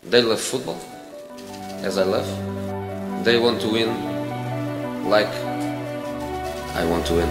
They love football, as I love. They want to win like I want to win.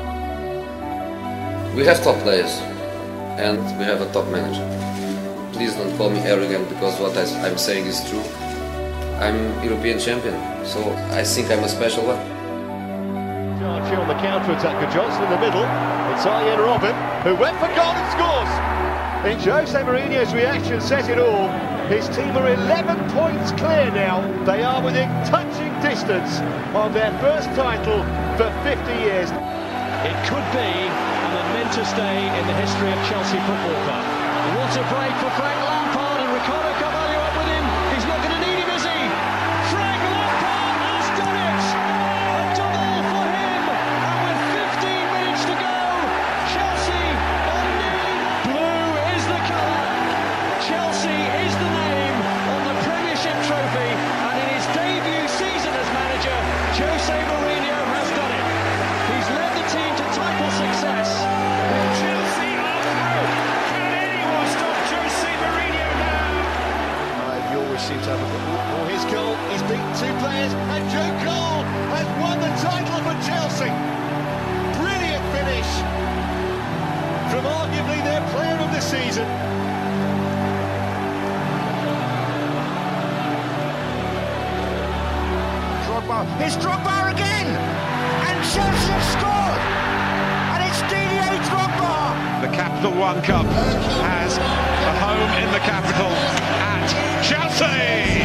We have top players and we have a top manager. Please don't call me arrogant because what I'm saying is true. I'm European champion, so I think I'm a special one. Archie on the counter-attack for Johnson in the middle. It's Arjen Robben who went for goal and scores. In Jose Mourinho's reaction says it all. His team are 11 points clear now. They are within touching distance of their first title for 50 years. It could be a momentous day in the history of Chelsea Football Club. What a break for Frank Lampard, and Ricardo Carvalho up with him. He's not going to need him, is he? Frank Lampard has done it! A double for him! And with 15 minutes to go, Chelsea are nearly... Blue is the colour. Chelsea is the name on the Premiership trophy, and in his debut season as manager, Jose Mourinho has done it. He's led the team to title success. Chelsea are through. Can anyone stop Jose Mourinho now? He always seems to have a good for his goal. He's beaten two players, and Joe Cole has won the title for Chelsea. Brilliant finish from arguably their player of the season. It's Drogba again, and Chelsea have scored, and it's Didier Drogba. The Capital One Cup has a home in the capital at Chelsea.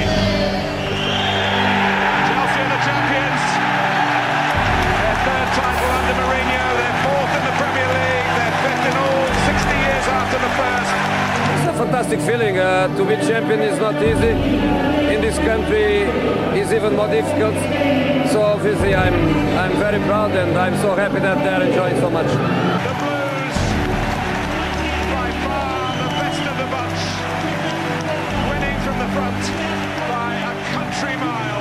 Chelsea are the champions. Their third title under Mourinho, their fourth in the Premier League, their fifth in all, 60 years after the first. It's a fantastic feeling. To be champion is not easy. In this country is even more difficult. So obviously I'm very proud and I'm so happy that they're enjoying so much. The Blues, by far the best of the bunch, winning from the front by a country mile.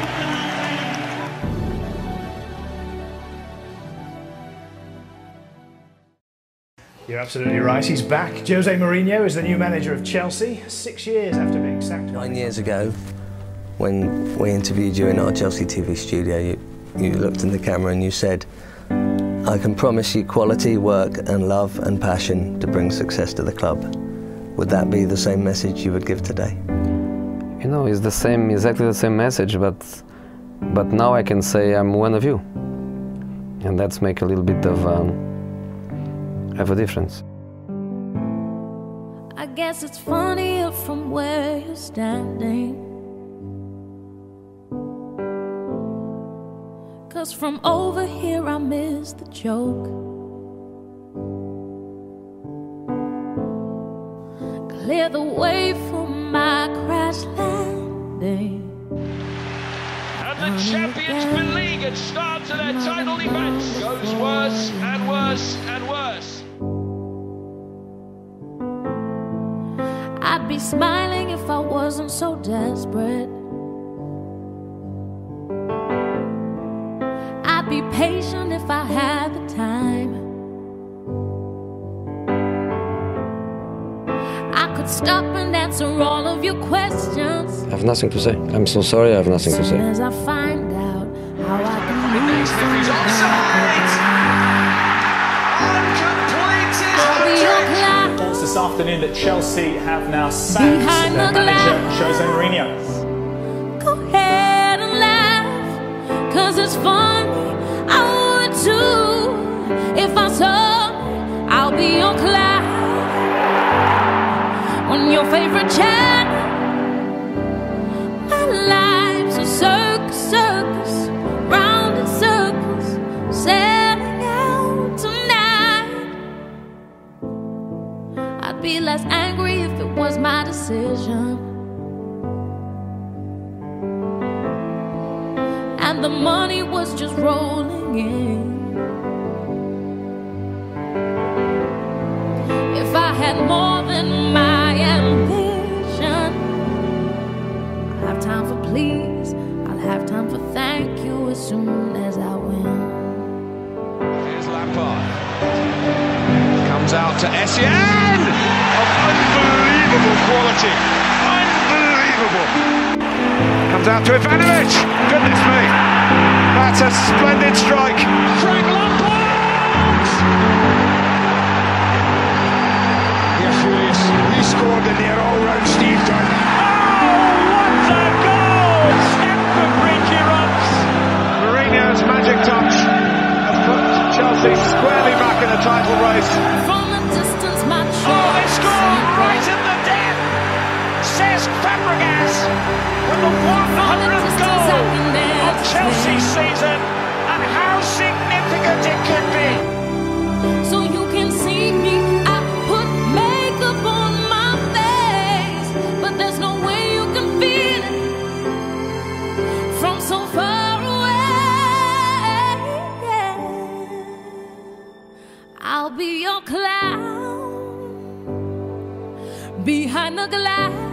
You're absolutely right, he's back. Jose Mourinho is the new manager of Chelsea, 6 years after being sacked. 9 years ago, when we interviewed you in our Chelsea TV studio, you looked in the camera and you said, "I can promise you quality, work and love and passion to bring success to the club." Would that be the same message you would give today? You know, it's the same, exactly the same message, but now I can say I'm one of you. And that's make a little bit of a difference. I guess it's funnier from where you're standing, 'cause from over here I miss the joke. Clear the way for my crash landing. And the Champions League at start to their title defense goes worse and worse and worse. I'd be smiling if I wasn't so desperate. I'd be patient if I had the time. I could stop and answer all of your questions. I have nothing to say. I'm so sorry, I have nothing to say. As I find out how I can lose He's offside! This afternoon that Chelsea have now sacked their manager Jose Mourinho. Go ahead and laugh, 'cause it's funny, I would too. If I saw, I'll be on cloud on your favorite channel. My life's a circus, circus, round in circles, sailing out tonight. I'd be less angry if it was my decision, and the money was just rolling in. If I had more than my ambition, I'll have time for please, I'll have time for thank you as soon as I win. Here's Lampard. Comes out to Essien of unbelievable quality. Unbelievable. Comes out to Ivanovic. Goodness me. That's a splendid strike. Frank Lampard! You're furious. He scored in there all round Steve Dunn. Oh, what a goal! Step the bridge erupts. Mourinho's magic touch has put Chelsea squarely back in the title race. From a distance, my Oh, they score right at the death. Cesc Fabregas with the 100th goal of Chelsea's season, and how significant it could be. So you can see me, I put makeup on my face, but there's no way you can feel it from so far away. I'll be your clown behind the glass.